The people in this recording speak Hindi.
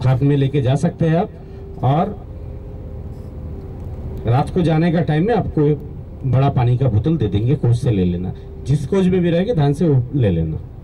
साथ में लेके जा सकते हैं आप, और रात को जाने का टाइम में आपको बड़ा पानी का बोतल दे देंगे, कोच से ले लेना, जिस कोच में भी रहेगा ध्यान से वो ले लेना।